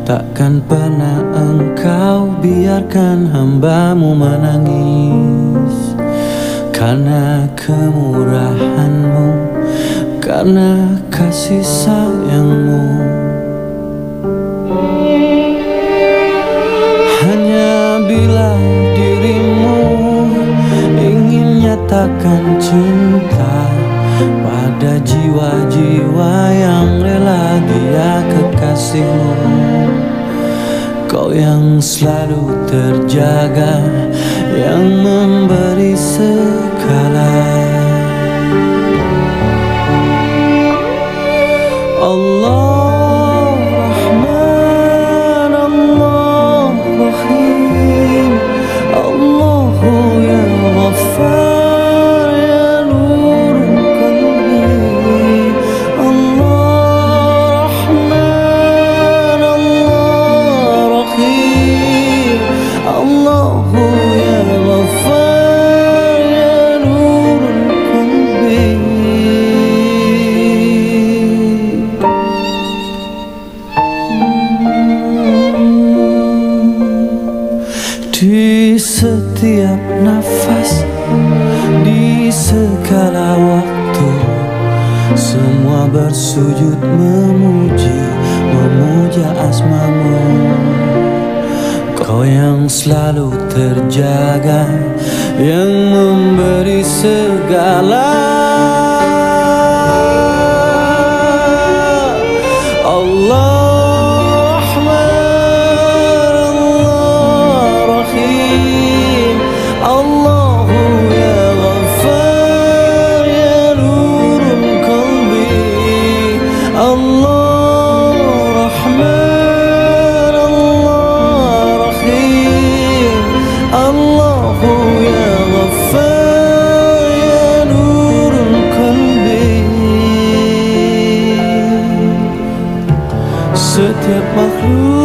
Takkan pernah engkau biarkan hamba-Mu menangis. Karena kemurahan-Mu, karena kasih sayang-Mu. Hanya bila diri-Mu ingin nyatakan cinta pada jiwa-jiwa yang rela dia kekasih-Mu. Kau yang selalu terjaga, yang memberi segala. Allah Rahman, Allah Rahim, Allahu ya Ghaffar ya Nurul Qalbi. Allah Rahman, Allah Rahim, Allahu ya Ghaffar ya Nurul Qalbi. Di setiap nafas, di segala waktu, semua bersujud memuji, memuja asma-Mu. Kau yang selalu terjaga, yang memberi segala. Allah setiap makhluk